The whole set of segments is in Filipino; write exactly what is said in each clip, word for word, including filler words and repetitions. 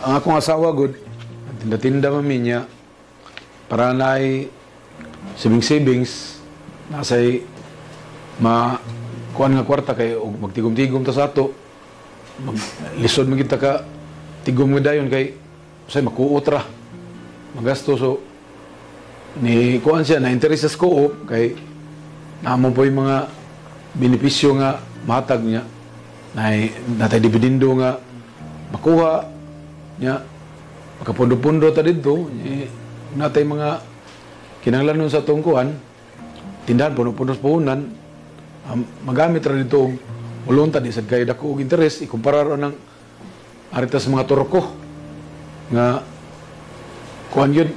Ang akong asawa, good, tinda-tinda mami niya, para na ay savings-savings, nasa'y makuhan nga kwarta kay magtigom-tigom ta sa ato, lisod mo kita ka, tigom nga dayon kay, say makuutra, magasto, so, ni kuhan siya, na-interest sa co-op, kay, naamon po yung mga benepisyo nga matag niya, na natay dividendo nga makuha niya, makapundo-pundo ta dito, natay mga kinanglan nun sa tungkuhan, tindahan, puno-puno sa puhunan, um, magamit rin dito, ulunta, di sad kayo dako og interes, ikumparar ng aritas mga turko, nga, kuhan yun,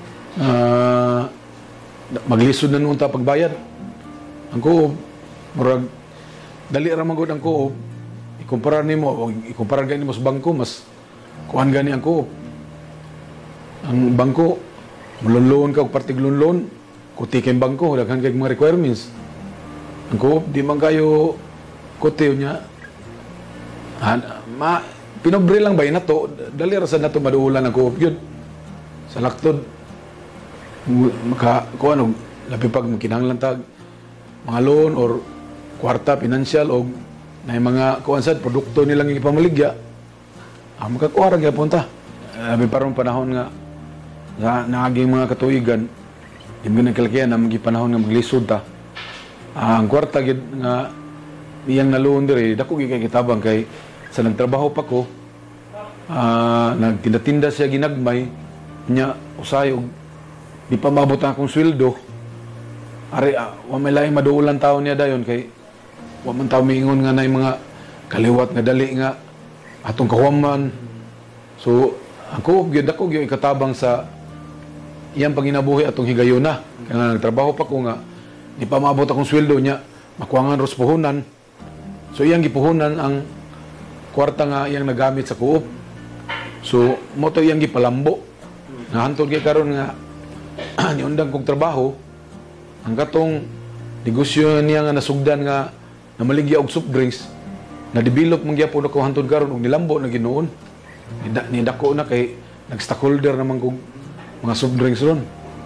uh, maglisod na nung ta pagbayad. Ang co-op, murag, dali ramagod ang co-op, ikumparar ni mo, ikumparar gani mo sa bangko, mas kuhan gani ang co-op. Ang bangko, mulon-loan ka o partiglon-loan, kuti kayong bangko, daghan kayong mga requirements. Ang co-op, di man kayo kuti niya. Ah, ma, pinobre lang ba yun na to? Dali rasa na to maduulan ang co-op yun. Sa laktod, maka, kung ano, labi pag makinanglan tag, mga loan or kwarta, financial, o na yung mga kuwansad, produkto nilang ipamaligya, ah, makakuha rin punta. Labi parang panahon nga, na naging mga katuigan, yung ginagkalakihan na maging panahon nga maglisod ta. Ah, ang kwarta gid nga iyang naluon diri, dako gid kay kitabang kay sa nagtrabaho pa ko, ah, nagtinda-tinda siya ginagmay nya usay og di pa mabot ang akong sweldo. Ari, ah, wa may laing maduulan taon niya dayon kay wa man taw miingon nga nay mga kaliwat nga dali nga atong kahuman. So ako gyud ako gyud ikatabang sa iyang panginabuhi atong higayuna. Kaya nagtrabaho pa ko nga, di pa maabot akong sweldo niya, makuangan ros puhunan. So iyang gipuhunan ang kwarta nga iyang nagamit sa co-op. So, mo to iyang gipalambo. Nahantod kay karon nga, niundang kong trabaho, ang katong negosyo niya nga nasugdan nga, namaligya og soft drinks, na-develop mong gyapon ako hantod karon og nilambo na ginoon. Nidako na kay, nag-stockholder naman kong mga soft drinks ron.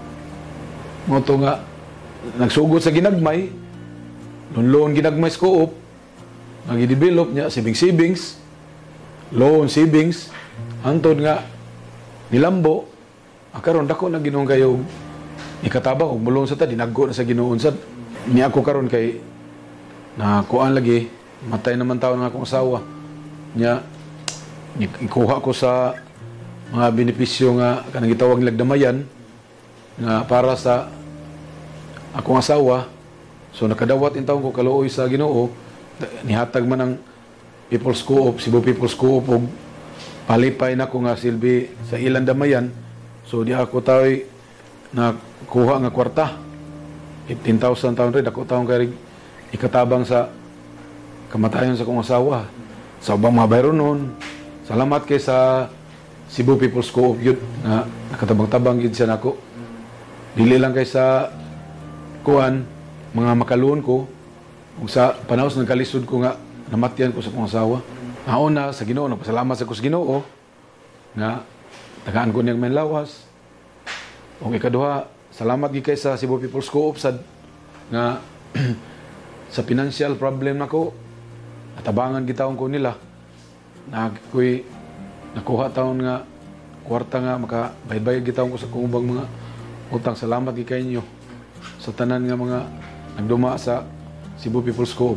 Mo to nga nagsugod sa ginagmay, loan-loan ginagmay sa co-op, nag-develop niya savings savings, loan savings, hantod nga nilambo, akaron dako na Ginoon kayo ikatabang og mulong sa ta dinaggo na sa Ginoon sad. Ni ako karon kay na kuan lagi matay naman taon nga akong asawa niya, ikuha ko sa mga benepisyo nga kanang gitawag nilang damayan nga para sa akong asawa. So nakadawat in taon ko kaluoy sa Ginoo, nihatag man ang People's Co-op, Cebu People's Co-op og palipay na ko nga silbi sa ilang damayan. So di ako tao'y nakuha nga kwarta fifteen thousand taon rin ako taong kay ikatabang sa kamatayon sa akong asawa sa ubang mga bayro noon. Salamat kay sa Cebu People's Co-op yun, na nakatabang-tabang yun siya nako. Dili lang kay sa kuan, mga makaluon ko, kung sa panahon sa nagkalisod ko nga, namatyan ko sa kong asawa. Nauna sa Ginoo, nagpasalamat sa ko sa Ginoo, nga tagaan ko niyang may lawas. O ikaduha, salamat gid kay sa Cebu People's Co-op sad, nga sa financial problem nako, atabangan gitaon ko nila. Nagkoy nakuha taon nga kwarta nga makabayad-bayad gitaon ko sa kumubang mga utang. Salamat gid kay inyo sa tanan nga mga nagduma sa Cebu People's Co-op.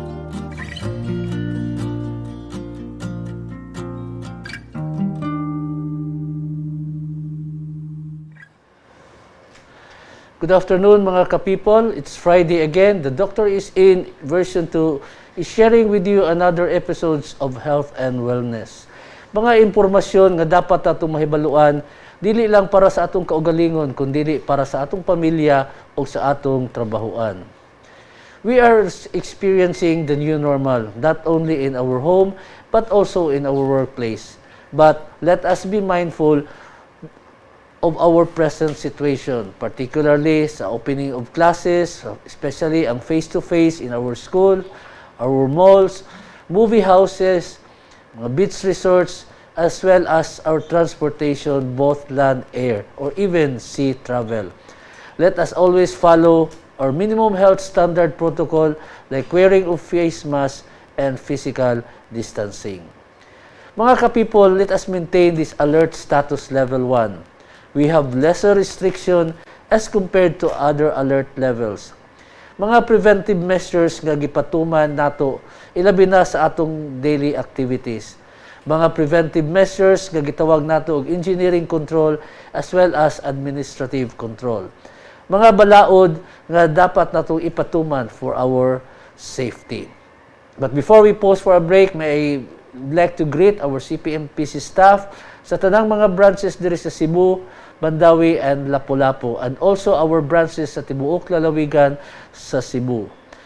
Good afternoon mga ka-people. It's Friday again. The Doctor is in version two is sharing with you another episodes of Health and Wellness. Mga impormasyon nga dapat atong mahibaluan, dili lang para sa atong kaugalingon, kundi para sa atong pamilya o sa atong trabahoan. We are experiencing the new normal, not only in our home, but also in our workplace. But let us be mindful of our present situation, particularly sa opening of classes, especially ang face-to-face in our school, our malls, movie houses, mga beach resorts, as well as our transportation, both land, air, or even sea travel. Let us always follow our minimum health standard protocol like wearing of face mask and physical distancing. Mga ka-people, let us maintain this alert status level one. We have lesser restriction as compared to other alert levels. Mga preventive measures nga gipatuman nato ilabi na sa atong daily activities. Mga preventive measures nga gitawag nato og engineering control as well as administrative control. Mga balaod nga dapat natong ipatuman for our safety. But before we pause for a break, may I like to greet our C P M P C staff sa tanang mga branches diri sa Cebu, Mandawi, and Lapu-Lapu, and also our branches sa Tibuok, Lalawigan, sa Cebu.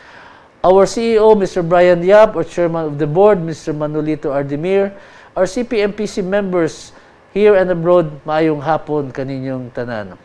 Our C E O, Mister Brian Yap, our Chairman of the Board, Mister Manolito Ardemir, our C P M P C members here and abroad, maayong hapon kaninyong tanan.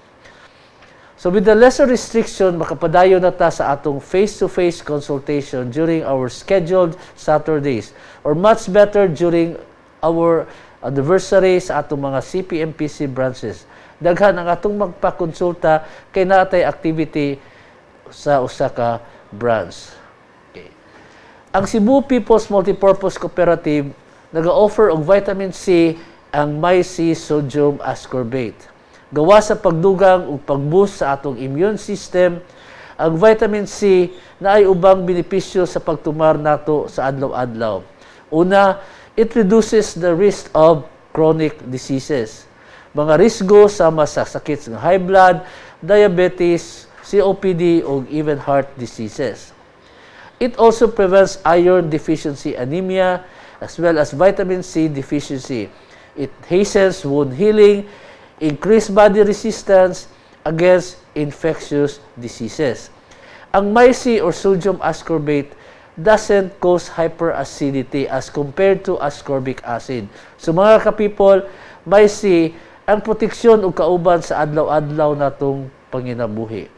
So with the lesser restriction, makapadayon na ta sa atong face-to-face consultation during our scheduled Saturdays, or much better during our anniversary sa atong mga C P M P C branches. Daghan ang atong magpakonsulta kay naatay activity sa usa ka branch. Okay. Ang Cebu People's Multipurpose Cooperative naga-offer og vitamin C ang MyC Sodium Ascorbate. Gawa sa pagdugang ug pag-boost sa atong immune system, ang vitamin C na ay ubang benepisyo sa pagtumar nato sa adlaw-adlaw. Una, it reduces the risk of chronic diseases. Mga risgo sama sa sakit ng high blood, diabetes, C O P D, o even heart diseases. It also prevents iron deficiency anemia as well as vitamin C deficiency. It hastens wound healing, increase body resistance against infectious diseases. Ang MyC or sodium ascorbate doesn't cause hyperacidity as compared to ascorbic acid. So mga ka-people, MyC ang proteksyon ug kauban sa adlaw-adlaw natong panginabuhi.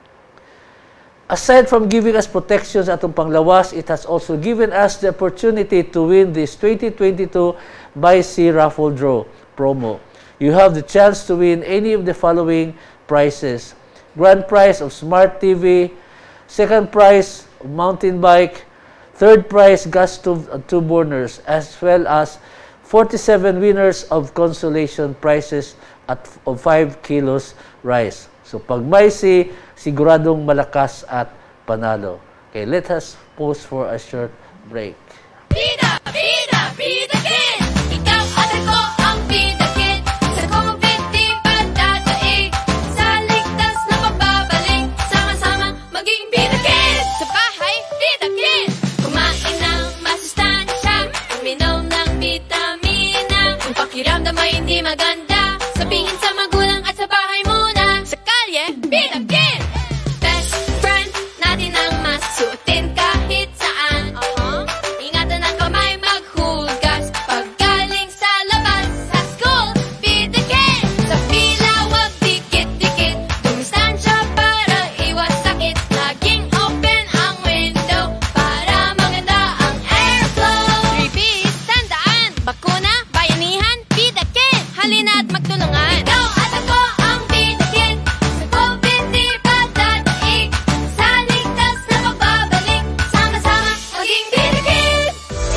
Aside from giving us protection sa atong panglawas, it has also given us the opportunity to win this twenty twenty-two MyC raffle draw promo. You have the chance to win any of the following prizes. Grand prize of Smart T V, second prize mountain bike, third prize gas stove and two burners, as well as forty-seven winners of consolation prizes at of five kilos rice. So pag MyC, siguradong malakas at panalo. Okay, let us pause for a short break. Bida, bida, bida kid! Ikaw at ako ang bida kid. Sa kompetibad dadaig, sa ligtas na pagbabalik, sama-sama maging bida kid. Sa bahay, bida kid. Kumain ng masustansya, uminom ng vitamina. Ang pakiramdam ay hindi maganda, sabihin sa magulang at sa bahay muna. Sa kalye, bida kid. Best friend natin ang masuotin kahit saan. Uh-huh. Ingatan ang kamay maghugas pag galing sa labas. Sa school, bida kid. Sa pila, wag dikit-dikit. Dumistansya para iwas sakit. Laging open ang window para maganda ang airflow. Three B's, tandaan. Bakuna, bayanihan, bida kid. Halina't magtulungan. Ikaw at ako ang bida kid. Sa kompetibad dadaig, sa ligtas na pagbabalik, sama-sama maging bida kid.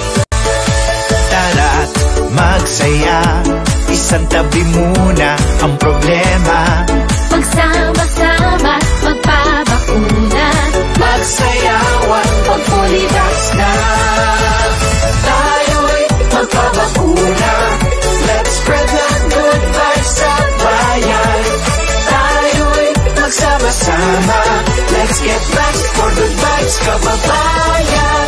Tara't magsaya, isang tabi muna ang problema. Magsama-sama, magpabakuna. Magsayawan, Pag fully vax na, tayo'y magpabakuna. Let's spread the good vibes sa bayan. Tayo'y magsama-sama. Let's get back for good vibes, kababayan.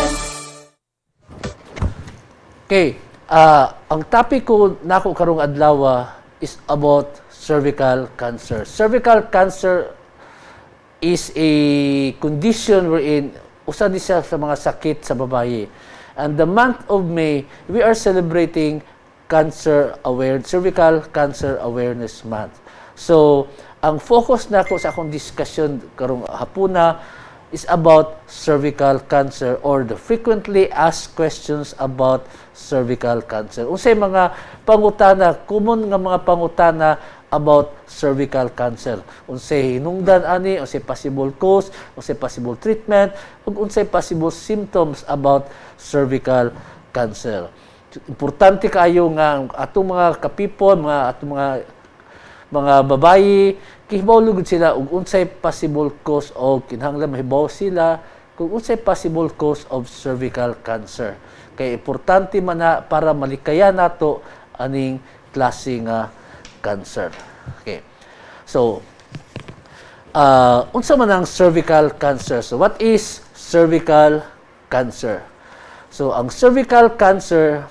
Okay, ah, ang topic ko nako karong adlaw is about cervical cancer. Cervical cancer is a condition wherein usa ni siya sa mga sakit sa babaye. And the month of May, we are celebrating cancer aware cervical cancer awareness month. So, ang focus nako sa akong discussion karong hapuna is about cervical cancer or the frequently asked questions about cervical cancer. Unsay mga pangutana, common nga mga pangutana about cervical cancer. Unsay hinungdan ani, unsay possible cause, unsay possible treatment, ug unsay possible symptoms about cervical cancer. Importante kaayo nga atong mga ka-people, mga atong mga mga babayi, kihibaw lugod sila ug unsay possible cause o kinahanglan mahibaw sila kung unsay possible cause of cervical cancer. Kay importante man na para malikaya nato aning klase nga cancer. Okay. So, uh, unsa man ang cervical cancer? So, what is cervical cancer? So, ang cervical cancer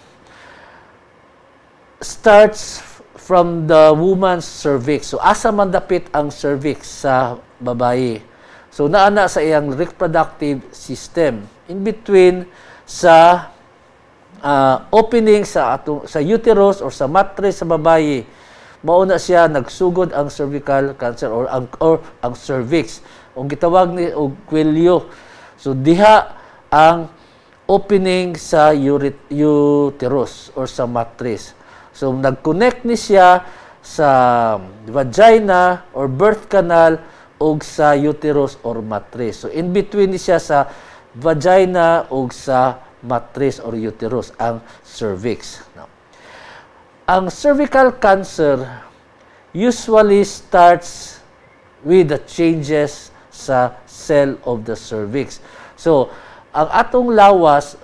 starts from the woman's cervix. So, asa man dapit ang cervix sa babayi. So, naana sa iyang reproductive system. In between sa uh, opening sa atong sa uterus or sa mattress sa babayi, mauna siya nagsugod ang cervical cancer or ang or ang cervix. Ang gitawag ni og kwelyo. So, diha ang opening sa uterus or sa mattress. So, nag-connect ni siya sa vagina or birth canal o sa uterus or mattress. So, in between ni siya sa vagina o sa mattress or uterus, ang cervix. Now, ang cervical cancer usually starts with the changes sa cell of the cervix. So, ang atong lawas,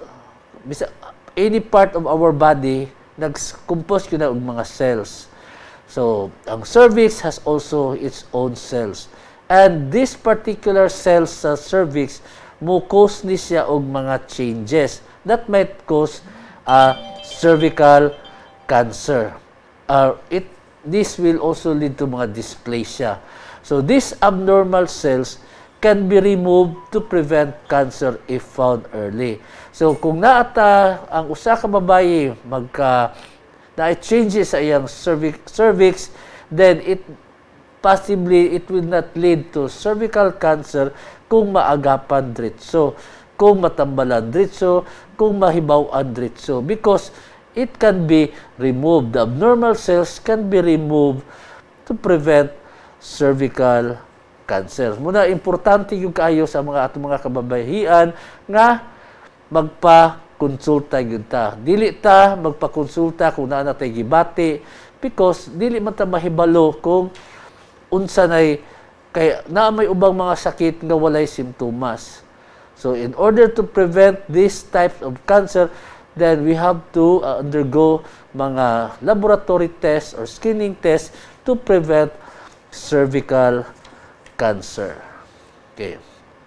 any part of our body, nag-compose yun na og mga cells. So, ang cervix has also its own cells. And this particular cells sa cervix, mo cause ni siya og mga changes that might cause a cervical cancer. Uh, it, this will also lead to mga dysplasia. So, these abnormal cells can be removed to prevent cancer if found early. So, kung naata ang usa ka babayi magka na-changes sa iyang cervix, cervix, then it possibly it will not lead to cervical cancer kung maagapan diretso, kung matambalan diretso, kung mahibaw-an diretso, because it can be removed. The abnormal cells can be removed to prevent cervical cancer. Muna, importante yung kaayo sa mga atong mga kababayihan nga magpa-konsulta yun ta. Dili ta magpa-konsulta kung naa na tayo gibati because dili man ta mahibalo kung unsa nay kay naa may ubang mga sakit nga walay simptomas. So, in order to prevent this type of cancer, then we have to uh, undergo mga laboratory tests or screening tests to prevent cervical cancer. Okay.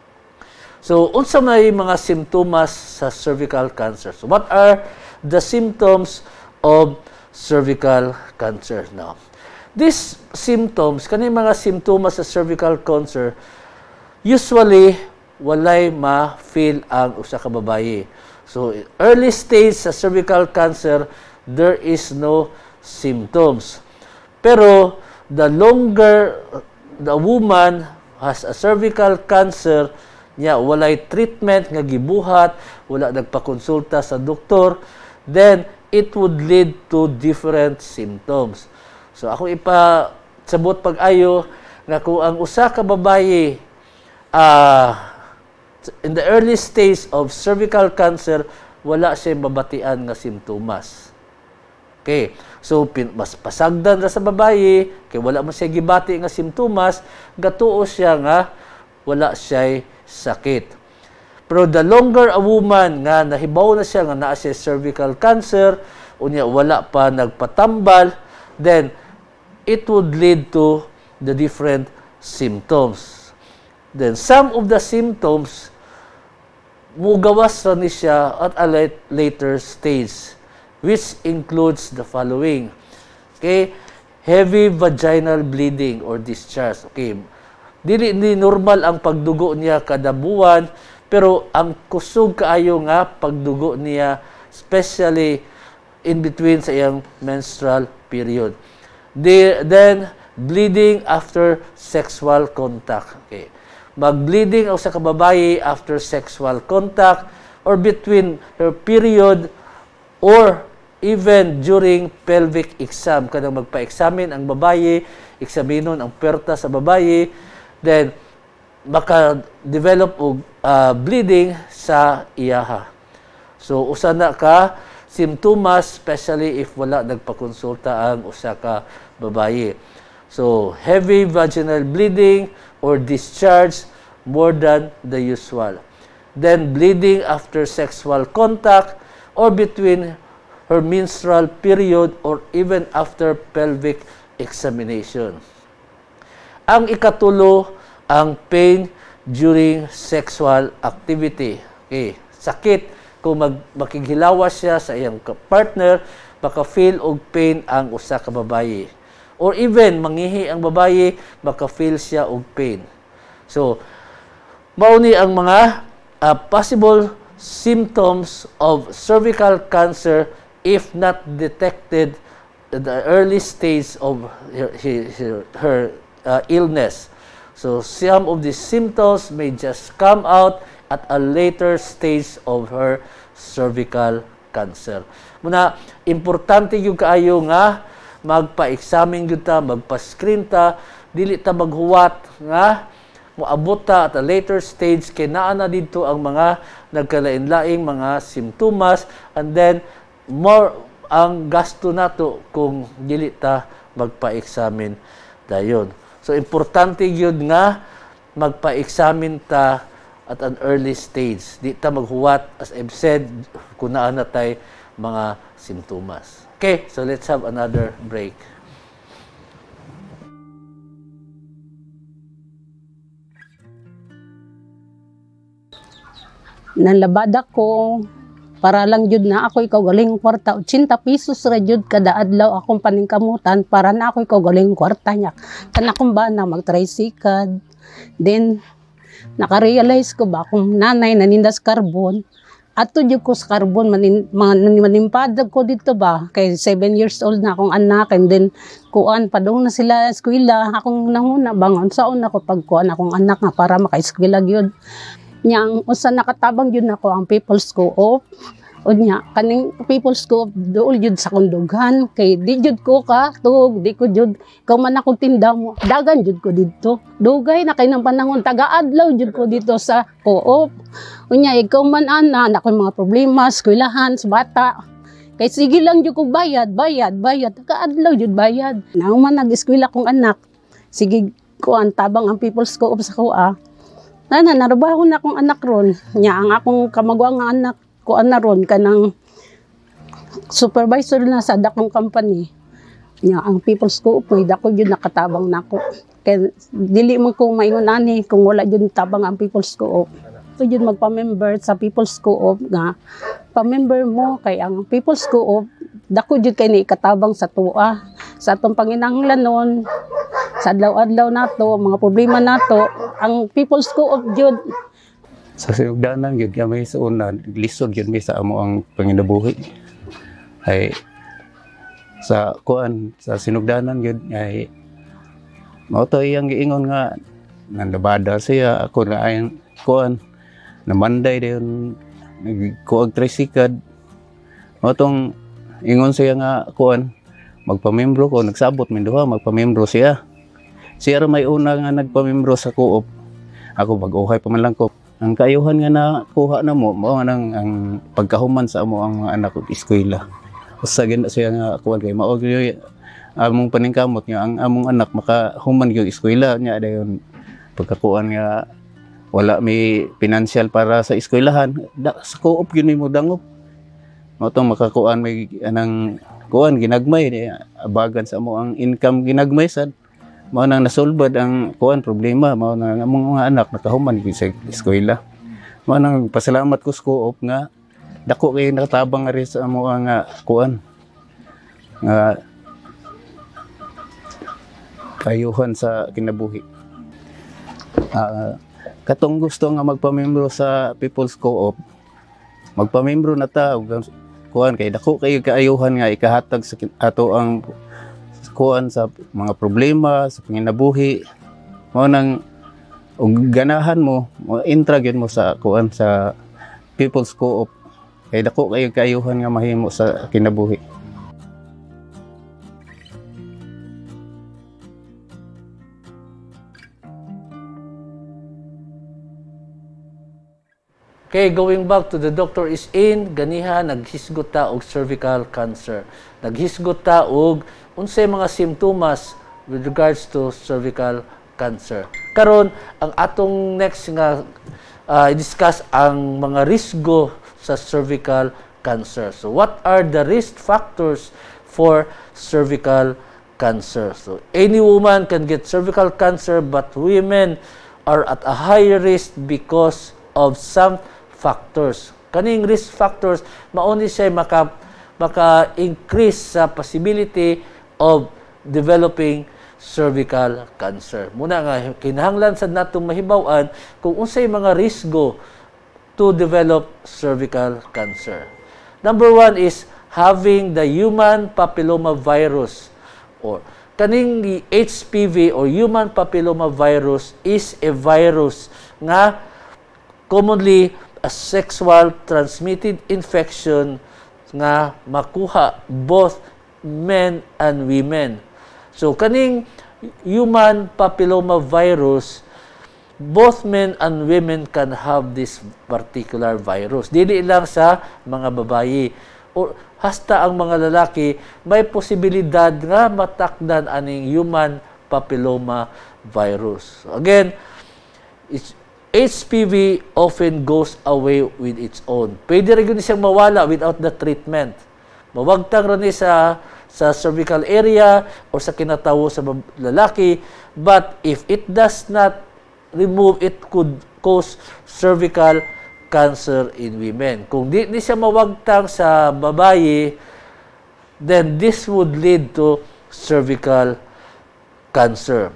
So, unsa may mga simptomas sa cervical cancer? So, what are the symptoms of cervical cancer? Now, these symptoms, kani mga simptomas sa cervical cancer, usually walay ma-feel ang usa ka babayi. So, early stage sa cervical cancer, there is no symptoms. Pero, the longer the woman has a cervical cancer, niya walay treatment nga gibuhat, wala nagpakonsulta sa doktor, then it would lead to different symptoms. So ako ipa sabot pag-ayo nga kung ang usa ka babayi uh, in the early stage of cervical cancer, wala siya mabatian nga simptomas. Okay. So, pin, mas pasagdan ra sa babayi, kay wala man siya gibati nga simptomas, gatuo siya nga wala siya sakit. Pero the longer a woman nga nahibaw na siya nga naa siya cervical cancer, unya wala pa nagpatambal, then it would lead to the different symptoms. Then some of the symptoms mugawas ra ni siya at a late, later stage, which includes the following. Okay? Heavy vaginal bleeding or discharge. Okay. Dili ni normal ang pagdugo niya kada buwan, pero ang kusog kaayo nga pagdugo niya, especially in between sa iyang menstrual period. The, then, bleeding after sexual contact. Okay. mag-bleeding o sa kababayi after sexual contact or between her period or even during pelvic exam. Kanang magpa-examine ang babayi, eksaminon ang perta sa babayi, then maka-develop og uh, bleeding sa iyaha. So, usa na ka simptomas, especially if wala nagpakonsulta ang usa ka babayi. So, heavy vaginal bleeding or discharge more than the usual. Then, bleeding after sexual contact or between her menstrual period or even after pelvic examination. Ang ikatulo, ang pain during sexual activity. Okay, sakit kung mag makighilawas siya sa iyang partner, maka-feel og pain ang usa ka babayi. Or even mangihi ang babayi, maka-feel siya og pain. So, mao ni ang mga uh, possible symptoms of cervical cancer if not detected at the early stage of her, her, her uh, illness. So, some of these symptoms may just come out at a later stage of her cervical cancer. Muna, importante yung kaayo nga magpa-examine yun ta, magpa-screen ta, dili ta maghuwat nga moabot ta at a later stage kay naa na dito ang mga nagkalain-laing mga simptomas, and then more ang gasto nato kung dili ta magpa-examine dayon. So, importante yun nga magpa-examine ta at an early stage. Di ta maghuwat, as I've said, kung naan na tayo mga simptomas. Okay, so let's have another break. Nanlabad ako para lang jud na ako ikaw galing kwarta. eighty pesos ra jud kada adlaw akong paningkamutan para na ako ikaw galing kwarta niya. Kana kung ba na mag-tricycle. Then naka-realize ko ba kung nanay nanindas karbon. Ato jud ko sa karbon manin, man, manimpadag ko dito ba kay seven years old na akong anak, and then kuan padung na sila eskwela akong nanguna bangon saon ako pagkuan akong anak nga para maka-eskwela gyud. Nyang usa nakatabang yun ako ang people's co-op. O nya, kaning people's co-op dool yun sa kundughan. Kay di jud ko ka, tug, di ko jud, ikaw man akong tinda mo, dagan jud ko dito. Dugay na kay ng panahon, taga-adlaw jud ko dito sa co-op. O nya, ikaw man ana, na ako'y mga problema, eskwelahan, sa bata. Kay sige lang jud ko bayad, bayad, bayad, taga-adlaw jud bayad. Nang man nag-eskwela kong anak, sige ko ang tabang ang people's co-op sa kuha. Nana, narabaho na akong anak ron. Nya, ang akong kamagwang nga anak ko na ron, kanang supervisor na sa dakong company. Nya, ang people's co-op, may dako yun nakatabang na ako. Kaya dili mo kung maingon ani kung wala yun tabang ang people's co-op. So yun magpa-member sa people's co-op nga, pa-member mo kay ang people's co-op, dako yun kay ni katabang sa tuwa. Sa atong panginahanglan nun, sa adlaw-adlaw nato, mga problema nato, ang people's co-op jud. Sa sinugdanan gyud kami sa una, lisod gyud mi sa amo ang panginabuhi. Ay sa kuan sa sinugdanan gyud ay mao to iyang giingon nga nandabada siya ako na ay kuan namanday dayon nagkuag tricycle. Mao tong ingon siya nga kuan magpamembro ko, nagsabot min duha magpamembro siya. Siya ra may una nga nagpamembro sa co-op. Ako mag-uhay pa man lang ko. Ang kaayuhan nga na kuha na mo, mao nga nang ang pagkahuman sa amo ang mga anak ug eskwela. Usa gid siya nga kuan kay mao gyud among paningkamot nga ang among anak makahuman gyud eskwela nya dayon pagkakuan nga wala may financial para sa eskwelahan. Da, sa co-op gyud mo dangop. Mao tong makakuan may anang kuan ginagmay abagan sa amo ang income ginagmay sad. Mao nang nasolbad ang kuan problema, mao nang among mga anak nakahuman gyud sa eskwela. Mao nang pasalamat ko sa co-op nga dako kay nakatabang ri sa amo nga kuan nga kayuhan sa kinabuhi. Uh, katong gusto nga magpamembro sa people's co-op, magpamembro na ta kuan kay dako kay kaayuhan nga ikahatag sa ato ang kuan sa mga problema sa panginabuhi. Mao nang ug ganahan mo mo intra gyud mo sa kuan sa people's co-op kay dako kayo kayuhan nga mahimo sa kinabuhi. Okay, going back to the doctor is in, ganiha, naghisgot ta og cervical cancer. Naghisgot ta og unsay mga simptomas with regards to cervical cancer. Karon, ang atong next nga uh, i-discuss ang mga risgo sa cervical cancer. So, what are the risk factors for cervical cancer? So, any woman can get cervical cancer, but women are at a higher risk because of some factors. Kaning risk factors, mauni siya maka, maka-increase sa possibility of developing cervical cancer. Muna nga, kinahanglan sa natong mahibaw-an kung unsay mga risgo to develop cervical cancer. Number one is having the human papilloma virus, or kaning H P V or human papilloma virus is a virus nga commonly a sexual transmitted infection nga makuha both men and women. So kaning human papilloma virus, both men and women can have this particular virus. Dili lang sa mga babayi o hasta ang mga lalaki may posibilidad nga matakdan aning human papilloma virus. So again, it's H P V often goes away with its own. Pwede rin siyang mawala without the treatment. Mawagtang rin sa sa cervical area o sa kinatawo sa lalaki, but if it does not remove, it could cause cervical cancer in women. Kung di, di siya mawagtang sa babae, then this would lead to cervical cancer.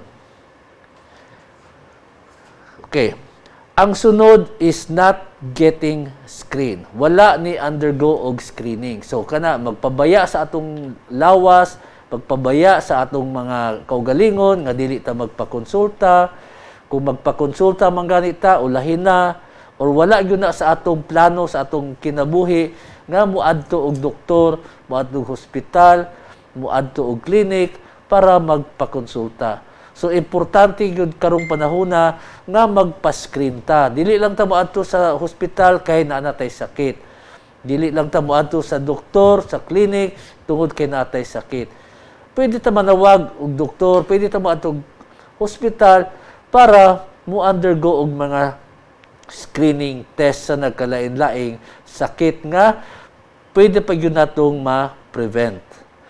Okay. Ang sunod is not getting screen. Wala ni undergo og screening. So kana magpabaya sa atong lawas, magpabaya sa atong mga kaugalingon nga dili ta magpakonsulta. Kung magpakonsulta man ganita ulahin na, or wala gyud na sa atong plano sa atong kinabuhi nga muadto og doktor, muadto og hospital, muadto og clinic para magpakonsulta. So, importante yun karong panahona nga magpa-screen ta. Dili lang ta moadto sa hospital kay naanatay sakit. Dili lang ta moadto sa doktor, sa clinic, tungod kay naatay sakit. Pwede ta manawag og doktor, pwede ta moadto og hospital para mo-undergo og mga screening test sa nagkalain-laing sakit nga pwede pa yun natong ma-prevent.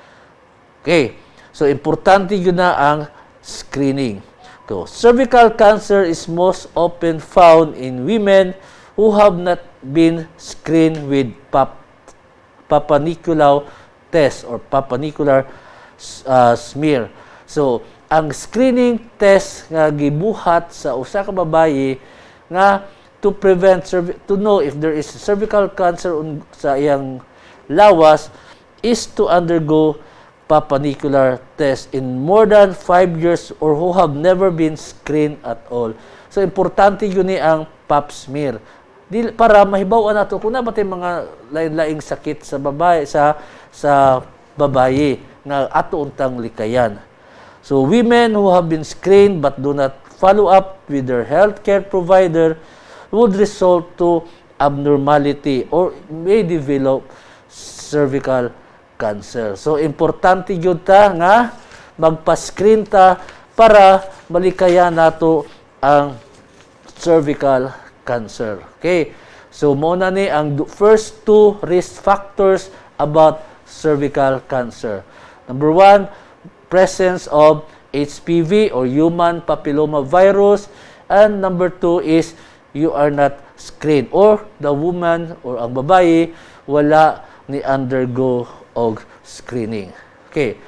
Okay. So, importante yun na ang screening. So, cervical cancer is most often found in women who have not been screened with pap papanicular test or papanicular uh, smear. So, ang screening test nga gibuhat sa usa ka babaye nga to prevent to know if there is cervical cancer sa iyang lawas is to undergo papanicular test in more than five years or who have never been screened at all. So, importante yun ni ang pap smear. Di, para mahibawan nato kung nabatay mga lain-laing sakit sa babae, sa, sa babae nga ato untang likayan. So, women who have been screened but do not follow up with their healthcare provider would result to abnormality or may develop cervical cancer. So, importante yun ta nga magpa-screen ta para malikayan nato ang cervical cancer. Okay? So, muna ni ang first two risk factors about cervical cancer. Number one, presence of H P V or human papilloma virus. And number two is you are not screened or the woman or ang babae wala ni undergo og screening. Okay.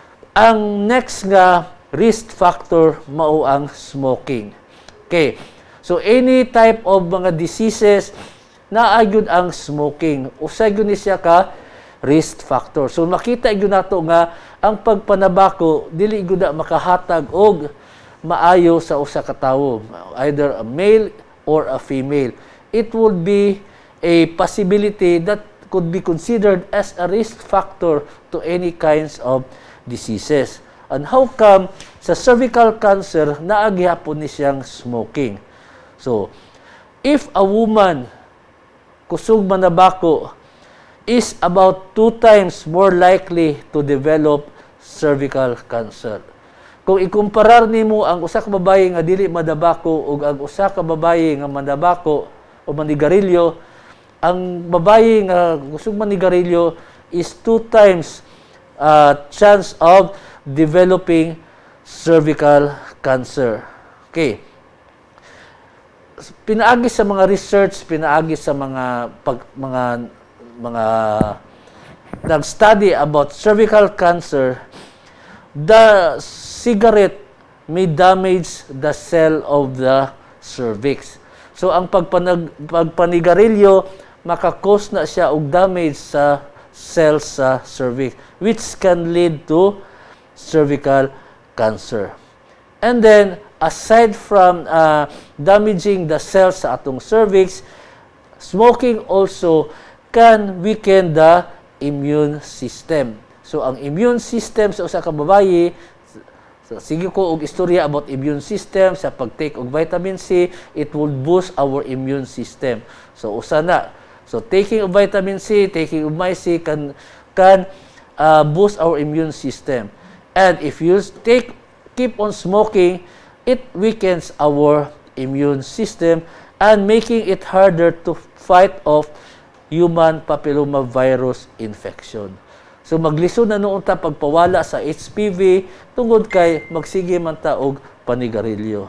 Ang next nga risk factor mao ang smoking. Okay. So any type of mga diseases na agyud ang smoking. Usa gyud ni siya ka risk factor. So makita gyud nato nga ang pagpanabako dili gyud makahatag og maayo sa usa ka tawo, either a male or a female. It would be a possibility that could be considered as a risk factor to any kinds of diseases. And how come sa cervical cancer naagyapon ni siyang smoking? So, if a woman kusog manabako is about two times more likely to develop cervical cancer. Kung ikumparar nimo ang usa ka babaye nga dili madabako ug ang usa ka babaye nga madabako o manigarilyo, ang babaye nga kusog manigarilyo is two times uh, chance of developing cervical cancer. Okay. Pinaagi sa mga research, pinaagi sa mga pag, mga mga nag-study about cervical cancer, the cigarette may damage the cell of the cervix. So ang pagpanag, pagpanigarilyo makakos na siya og damage sa cells sa cervix, which can lead to cervical cancer. And then, aside from uh, damaging the cells sa atong cervix, smoking also can weaken the immune system. So, ang immune system sa usa ka babaye, so, sige ko og istorya about immune system, sa pag-take og vitamin C, it will boost our immune system. So, usa na. So, taking of vitamin C, taking of my C can, can uh, boost our immune system. And if you take, keep on smoking, it weakens our immune system and making it harder to fight off human papilloma virus infection. So maglisod na noon ta pagpawala sa H P V tungod kay magsige man ta og panigarilyo.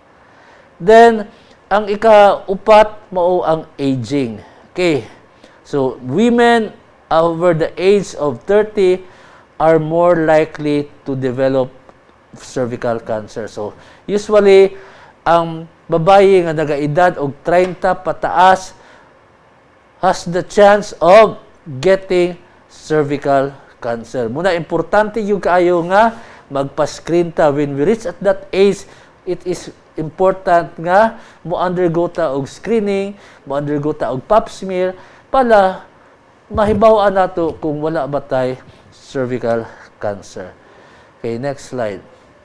Then ang ikaupat mao ang aging. Okay. So women over the age of thirty are more likely to develop cervical cancer. So, usually, ang babae nga nagaedad og thirty pataas has the chance of getting cervical cancer. Muna, importante yung kaayo nga magpa-screen ta. When we reach at that age, it is important nga mo-undergo ta og screening, mo-undergo ta og pap smear, para mahibawaan nato kung wala ba tay cervical cancer. Okay, next slide.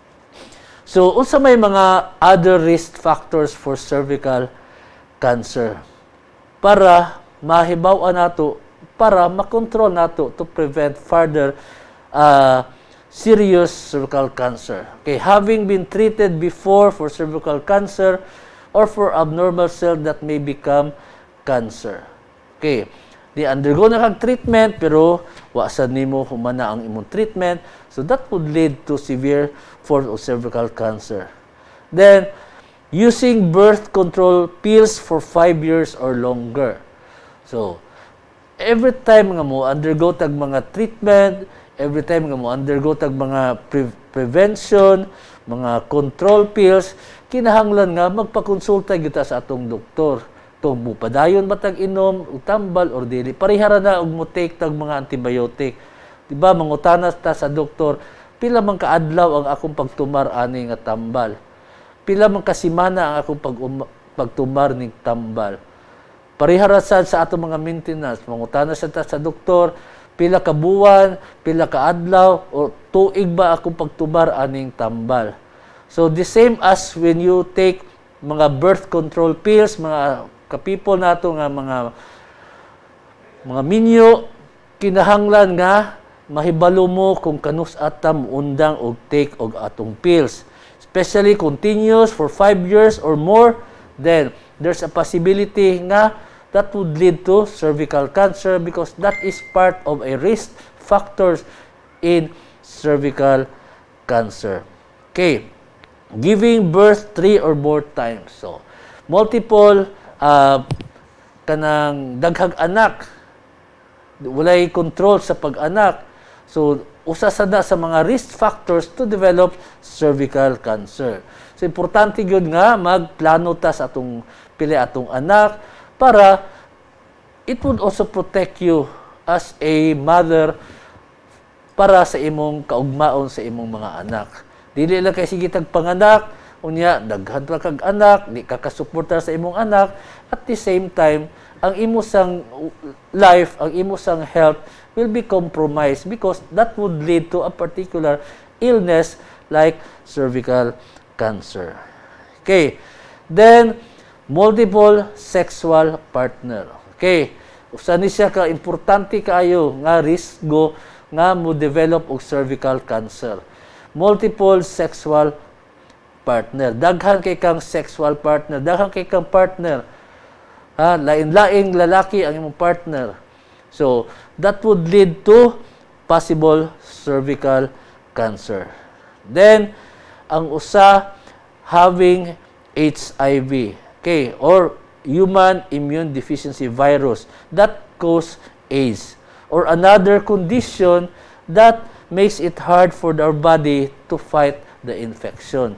So, unsa may mga other risk factors for cervical cancer para mahibaw-an nato, para makontrol nato to prevent further uh, serious cervical cancer. Okay, having been treated before for cervical cancer or for abnormal cell that may become cancer. Okay, di undergo na kag treatment pero wa sad nimo humana ang imong treatment, so that would lead to severe form of cervical cancer. Then using birth control pills for five years or longer. So every time nga mo undergo tag mga treatment, every time nga mo undergo tag mga pre prevention, mga control pills, kinahanglan nga magpakonsulta kita sa atong doktor. Kung mupadayon ba tag inom, o tambal, or dili. Parihara na og mo take tag mga antibiotic. Diba, mangutana ta sa doktor, pila man kaadlaw ang akong pagtumar ani nga tambal. Pila man kasimana ang akong pag pagtumar ning tambal. Parihara sad sa atong mga maintenance, mangutana sa ta sa doktor, pila ka buwan, pila ka adlaw, o tuig ba akong pagtumar aning tambal. So the same as when you take mga birth control pills, mga ka-people nato nga mga mga minyo, kinahanglan nga mahibalo mo kung kanus atam undang og take og atong pills. Especially continuous for five years or more, then there's a possibility nga that would lead to cervical cancer because that is part of a risk factors in cervical cancer. Okay. Giving birth three or more times. So, multiple uh, kanang daghang anak, walay control sa pag-anak. So, usa sada sa mga risk factors to develop cervical cancer. So, importante gyud nga magplano ta sa atong pili atong anak para it would also protect you as a mother para sa imong kaugmaon sa imong mga anak. Dili lang kay sige tag panganak, unya daghan pa kag anak, di ka kasuporta sa imong anak, at the same time ang imo sang life, ang imo sang health will be compromised because that would lead to a particular illness like cervical cancer. Okay. Then multiple sexual partner. Okay. Usa ni siya ka importante kaayo nga risgo nga mo develop og cervical cancer. Multiple sexual partner. Daghan kay kang sexual partner, daghan kay kang partner. Ha, lain-laing lalaki ang imong partner. So, that would lead to possible cervical cancer. Then, ang usa having H I V, okay, or human immune deficiency virus that cause AIDS, or another condition that makes it hard for our body to fight the infection.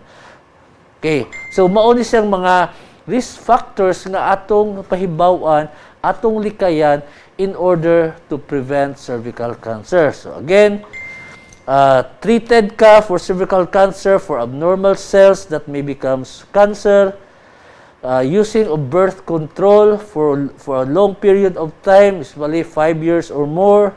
Okay, so mao ni siyang mga risk factors nga atong pahibaw-an, atong likayan in order to prevent cervical cancer. So again, uh, treated ka for cervical cancer for abnormal cells that may become cancer. Uh, using of birth control for for a long period of time, usually five years or more,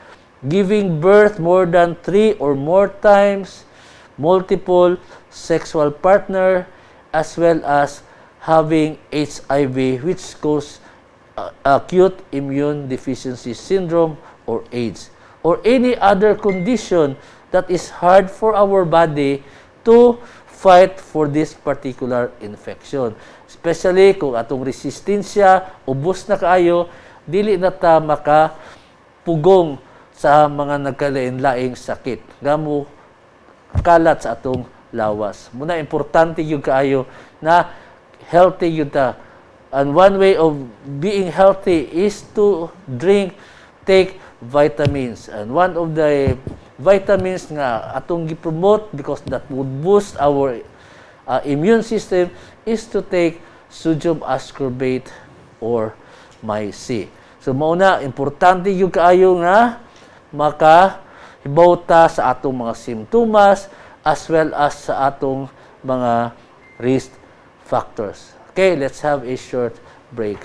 giving birth more than three or more times, multiple sexual partner, as well as having H I V, which cause uh, acute immune deficiency syndrome or AIDS, or any other condition that is hard for our body to fight for this particular infection. Especially kung atong resistensya, ubos na kaayo, dili na ta makapugong sa mga nagkalain-laing sakit. Gamo kalat sa atong lawas. Muna importante yung kaayo na healthy yun ta. And one way of being healthy is to drink, take vitamins. And one of the vitamins nga atong gi-promote because that would boost our uh, immune system is to take sodium ascorbate or MyC. So mauna, importante yung kaayo nga makahibaw ta sa atong mga simptomas as well as sa atong mga risk factors. Okay, let's have a short break.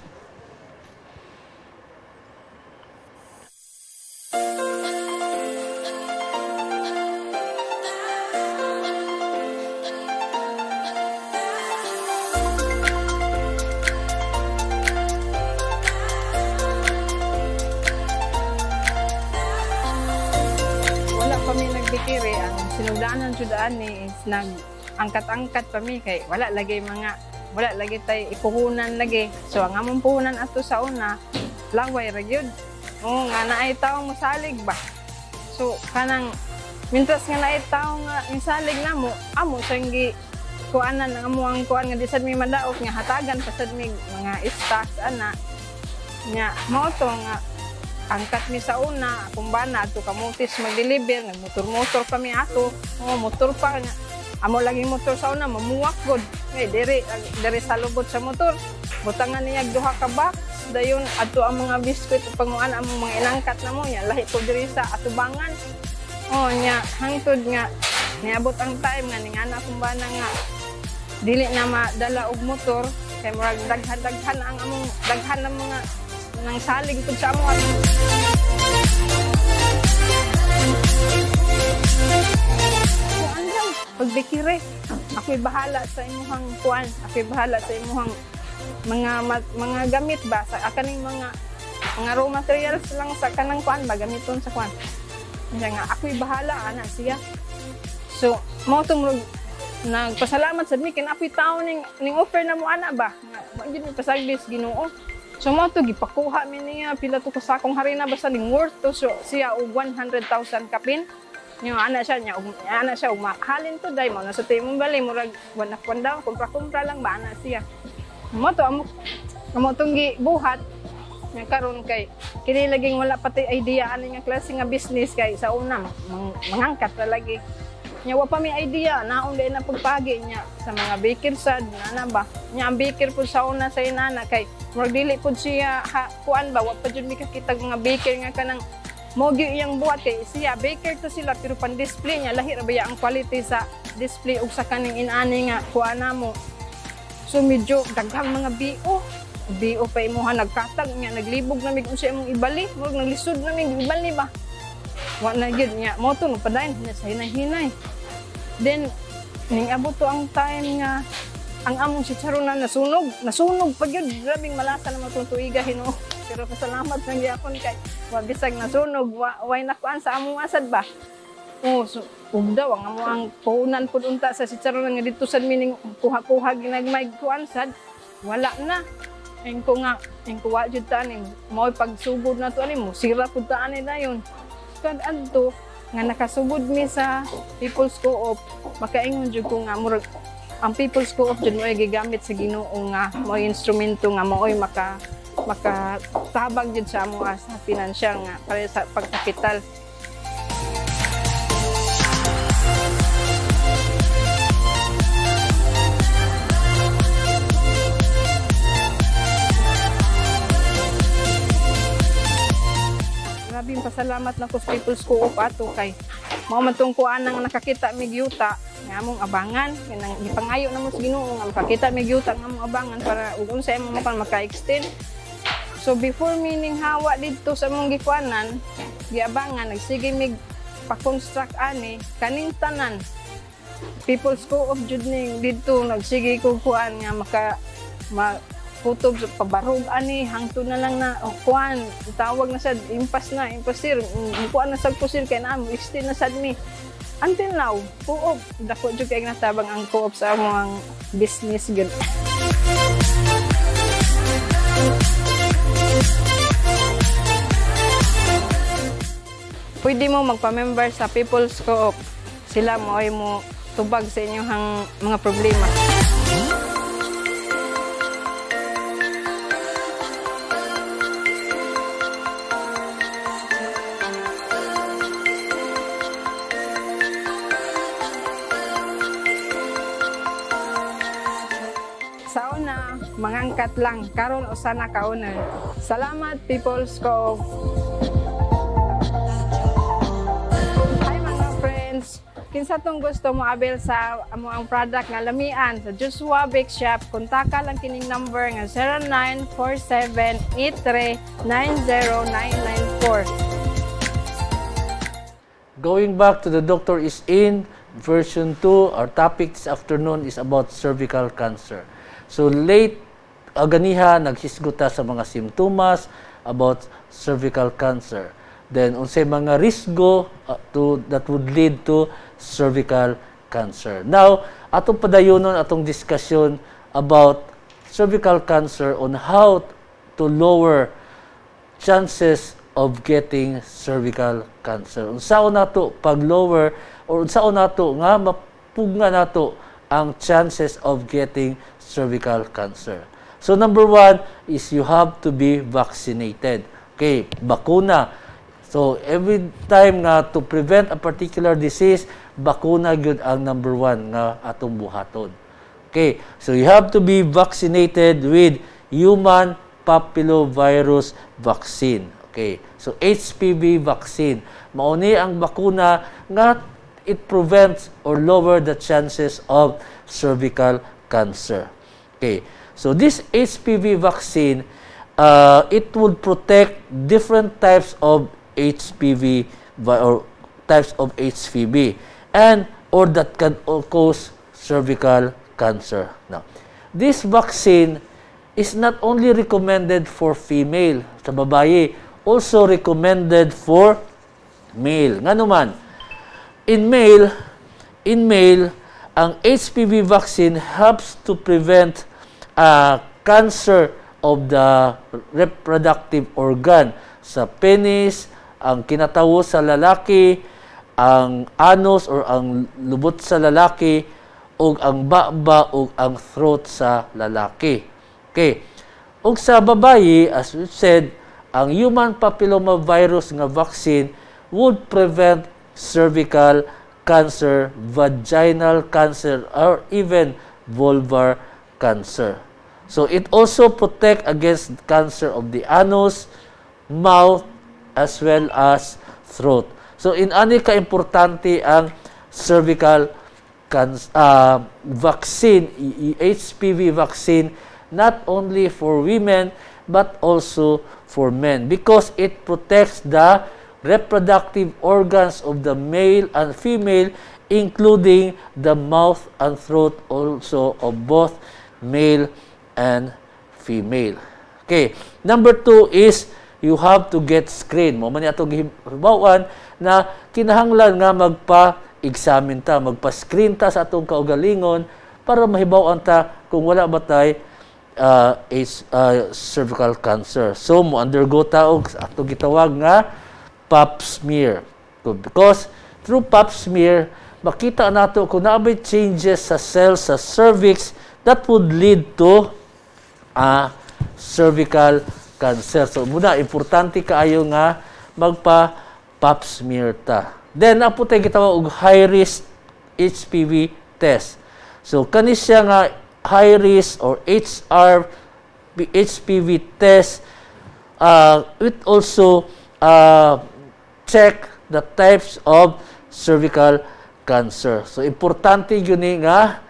Bikiri ang sinugdanan judaan ni is nag angkat-angkat pa mi kay wala lagi mga wala lagi tay ipuhunan lagi, so ang among puhunan ato sa una laway ra gyud o nga naay tawo mosalig ba, so kanang mintas nga naay tawo nga misalig namo amo sanggi kuanan ang amo ang kuan nga di sad mi madaot nga hatagan pasad mi mga stocks ana nya mao to nga angkat mi sa una, akong bana, ato kamutis mag-deliver, nagmotor-motor kami ato. O, motor pa nga. Amo lagi motor sa una, mamuwak god. Eh, diri, diri sa lubot sa motor. Butangan niya duha ka box. Dayon, ato ang mga biskuit, panguan ang mga inangkat na mo niya. Lahi po diri sa atubangan. O, niya, hangtod nga. Niabot ang time nga, ningana akong bana nga. Dili na madala og motor. Kaya murag daghan-daghan ang among, daghan ng mga nang saling pud sa amo. Andang pagbikire, ako'y bahala sa imuhang kuan, ako'y bahala sa imuhang mga mga gamit ba sa kaning mga mga raw materials lang sa kanang kuan ba gamiton sa kuan. Kaya nga ako'y bahala ana siya. So, mo tumrog nagpasalamat sad mi kin ako'y tawo ning ning offer na mo ana ba. Mo gyud pasagbis Ginoo. So mo to gipakuha mi niya pila to ko sa akong harina basta ning worth to so siya og one hundred thousand kapin. Nya ana siya nya og ana siya og mahalin to day mo na sa timong bali murag wala kwan daw kumpra-kumpra lang ba ana siya. Mo to amo amo tong gibuhat nya karon kay kini laging wala pati idea ani nga klase nga business kay sa una mang, mangangkat ra lagi. Nya wa pa mi idea naon day na pagpagi niya sa mga baker sad ana ba. Nya ang baker pud sa una sa inana kay murag dili pud siya ha, kuan ba wa pa jud mi kakita mga baker nga kanang mo gyud iyang buhat kay siya baker to sila pero pan display niya lahi ra baya ang quality sa display ug sa kaning inani nga kuha namo. So medyo daghang mga B O. B O pa imuha nagkatag nga naglibog na mig unsa imong ibali, murag naglisod na mig ibali ba. Wa na gyud nya mo to nagpadayon sa hinay-hinay. Then ning abot to ang time nga ang among chicharon na nasunog, nasunog pa gyud, grabing malasa na matong tuiga Ginoo. Pero pasalamat nang gyapon kay wa bisag nasunog, wa way nakuan sa among asad ba. Oh, so ugdaw ang amo ang puhunan pud unta sa chicharon nga dito sad mining kuha-kuha ginagmay kuan sad. Wala na. Eng ko nga, eng ko wa jud ta ani mo pagsugod na to ani mo, sira pud ta ani dayon. Kad adto nga nakasugod mi sa People's Co-op, makaingon jud ko nga murag ang People's Co-op jud mo'y gigamit sa Ginoo nga mo'y instrumento nga mo'y maka makatabang jud sa amo sa financial nga para sa pagkapital. Grabing pasalamat na ko sa People's Co-op ato kay mao man tong kuan nang nakakita mig yuta nga among abangan kanang gipangayo na mo sa Ginoo nga makakita mig yuta nga among abangan para ug unsa imong makan maka-extend. So before meaning hawa dito sa among gikuanan, giabangan nagsige mig pa-construct ani kaning tanan. People's Co-op jud ning dito nagsige ko kuan nga maka ma kutob sa pabarog ani hangtod na lang na oh, kuan tawag na sad impas na impasir kuan na sad pusil kay na mo extend na sad mi. Until now, Co-op dako jud kay natabang ang Co-op sa among business gyud. Pwede mo magpa-member sa People's Co-op. Sila mo ay mo tubag sa inyong mga problema. Sa una, mangangkat lang. Karon usa na ka owner. Salamat People's Co-op. Kinsa tong gusto mo abel sa amo ang product nga lamian sa Joshua Bake Shop, kontaka lang kining number nga zero nine four seven eight three nine zero nine nine four. Going back to the Doctor is in version two, our topic this afternoon is about cervical cancer. So late aganiha naghisguta sa mga simptomas about cervical cancer. Then unsay mga risgo uh, to that would lead to cervical cancer. Now, atong padayonon atong discussion about cervical cancer on how to lower chances of getting cervical cancer. Unsaon nato pag-lower or unsaon nato nga mapugna nato ang chances of getting cervical cancer. So number one is you have to be vaccinated. Okay, bakuna. So, every time nga to prevent a particular disease, bakuna gyud ang number one nga atong buhaton. Okay, so you have to be vaccinated with human papillovirus vaccine. Okay, so H P V vaccine. Mauni ang bakuna nga it prevents or lower the chances of cervical cancer. Okay, so this H P V vaccine, uh, it would protect different types of H P V or types of H P V and or that can cause cervical cancer. Now, this vaccine is not only recommended for female, sa babaye, also recommended for male. Nga naman, in male, in male, ang H P V vaccine helps to prevent uh, cancer of the reproductive organ sa penis, ang kinatawo sa lalaki, ang anus or ang lubot sa lalaki, o ang baba o ang throat sa lalaki. Okay. O sa babaye, as we said, ang human papillomavirus nga vaccine would prevent cervical cancer, vaginal cancer, or even vulvar cancer. So it also protects against cancer of the anus, mouth, as well as throat. So in ani ka importante ang cervical can, uh, vaccine, H P V vaccine, not only for women but also for men, because it protects the reproductive organs of the male and female, including the mouth and throat also of both male and female. Okay, number two is you have to get screened. Mo man atong hibawan na kinahanglan nga magpa-examine ta, magpa-screen ta sa atong kaugalingon para mahibaw-an ta kung wala ba tay uh, is uh, cervical cancer. So mo undergo ta og atong gitawag nga pap smear. Because through pap smear makita nato kung naabay changes sa cells sa cervix that would lead to uh, cervical cancer. So muna importante kaayo nga magpa pap smear ta. Then apo tay gitawag og high risk H P V test. So kani siya nga high risk or H R H P V test, uh, it also uh, check the types of cervical cancer. So importante yun nga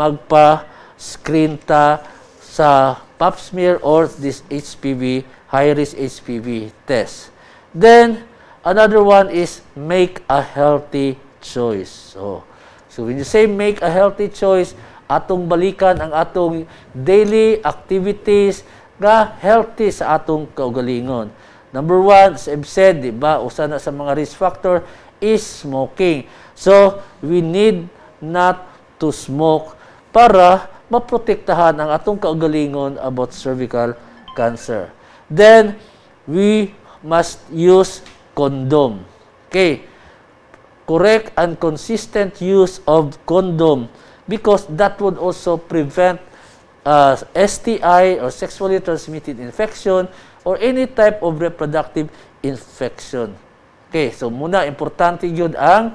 magpa-screen ta sa pap smear or this H P V, high-risk H P V test. Then, another one is make a healthy choice. So, so when you say make a healthy choice, atong balikan ang atong daily activities nga healthy sa atong kaugalingon. Number one, as I've said, di ba, usa na sa mga risk factor is smoking. So, we need not to smoke para maprotektahan ang atong kaugalingon about cervical cancer. Then, we must use condom. Okay? Correct and consistent use of condom because that would also prevent uh, S T I or sexually transmitted infection or any type of reproductive infection. Okay, so muna, importante yun ang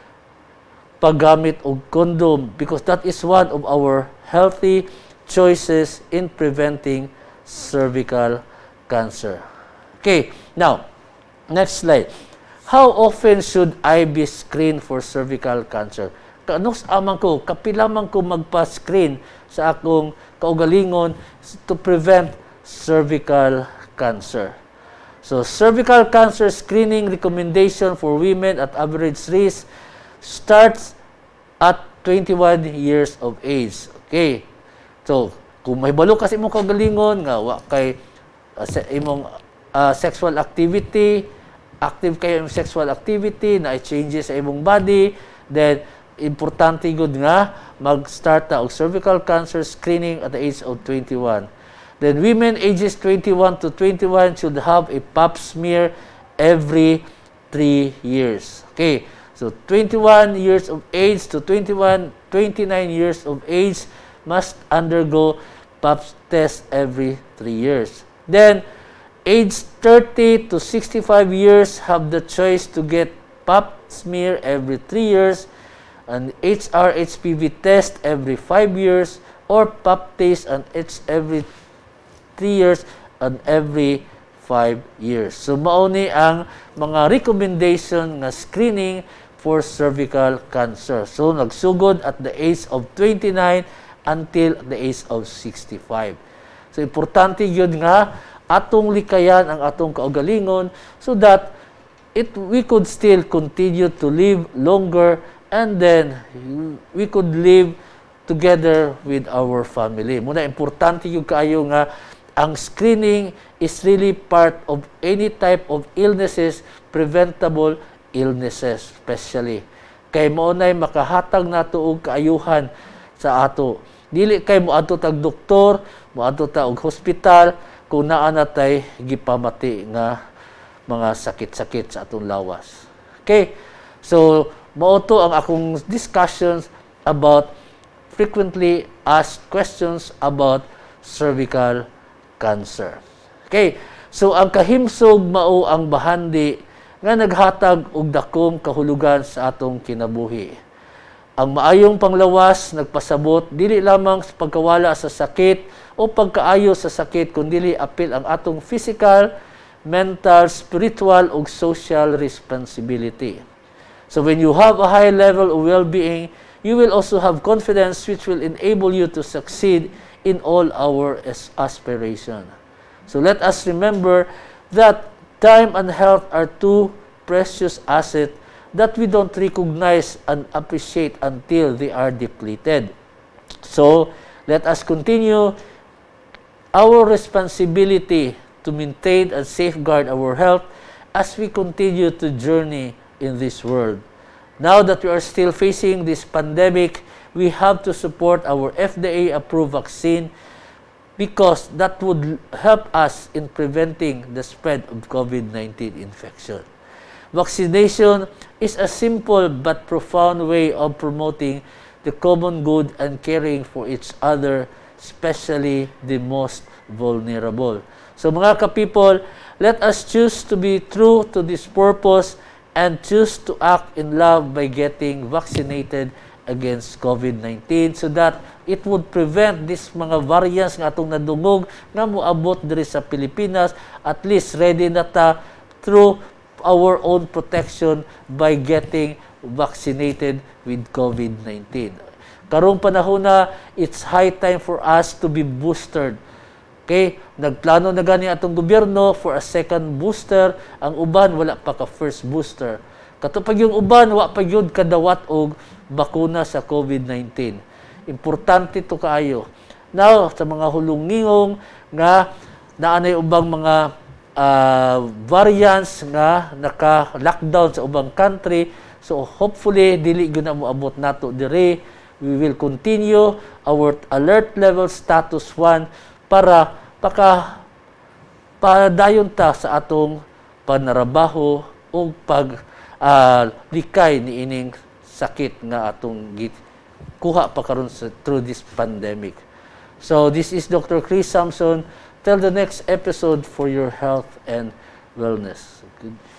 paggamit og condom because that is one of our healthy choices in preventing cervical cancer. Okay, now, next slide. How often should I be screened for cervical cancer? Kanus amang ko, kapilamang ko magpa-screen sa akong kaugalingon to prevent cervical cancer. So, cervical cancer screening recommendation for women at average risk starts at twenty-one years of age. Okay. So, kung may balo kasi imong kaugalingon nga wa kay uh, sa imong uh, sexual activity, active kayo imong sexual activity, na changes sa imong body, then importante gud nga mag-start ta og cervical cancer screening at the age of twenty-one. Then women ages twenty-one to twenty-one should have a pap smear every three years. Okay. So twenty-one years of age to twenty-one, twenty-nine years of age must undergo pap test every three years. Then age thirty to sixty-five years have the choice to get pap smear every three years, an H R H P V test every five years, or pap test and it's every three years and every five years. So mauni ang mga recommendation nga screening for cervical cancer. So nagsugod at the age of twenty-nine until the age of sixty-five. So importante yun nga atong likayan ang atong kaugalingon so that it we could still continue to live longer and then we could live together with our family. Muna importante yung kayo nga ang screening is really part of any type of illnesses, preventable illnesses especially. Kay mo nay makahatag nato og kaayuhan sa ato. Dili kay mo adto tag doktor, mo adto ta og hospital kung naa natay gipamati nga mga sakit-sakit sa atong lawas. Okay? So, mao to ang akong discussions about frequently asked questions about cervical cancer. Okay, so ang kahimsog mao ang bahandi nga naghatag og dakong kahulugan sa atong kinabuhi. Ang maayong panglawas nagpasabot dili lamang sa pagkawala sa sakit o pagkaayo sa sakit kundi apil ang atong physical, mental, spiritual, ug social responsibility. So when you have a high level of well-being, you will also have confidence which will enable you to succeed in all our aspirations. So let us remember that time and health are two precious assets that we don't recognize and appreciate until they are depleted. So let us continue our responsibility to maintain and safeguard our health as we continue to journey in this world. Now that we are still facing this pandemic, we have to support our F D A-approved vaccine because that would help us in preventing the spread of COVID nineteen infection. Vaccination is a simple but profound way of promoting the common good and caring for each other, especially the most vulnerable. So mga ka-people, let us choose to be true to this purpose and choose to act in love by getting vaccinated against COVID nineteen so that it would prevent this mga variants nga atong nadungog nga moabot diri sa Pilipinas. At least ready na ta through our own protection by getting vaccinated with COVID nineteen. Karong panahon na, it's high time for us to be boosted. Okay? Nagplano na gani atong gobyerno for a second booster. Ang uban, wala pa ka first booster. Katupag yung uban, wala pa yun kadawat og bakuna sa COVID nineteen. Importante to kaayo. Now, sa mga hulungingong nga naanay ubang mga uh, variants nga naka-lockdown sa ubang country. So, hopefully, dili gyud na mo abot nato dire. We will continue our alert level status one para paka padayon ta sa atong panarabaho o pag uh, likay ni ining sakit nga atong git kuha pa karon sa through this pandemic. So this is Doctor Chris Samson. Till the next episode for your health and wellness. Good.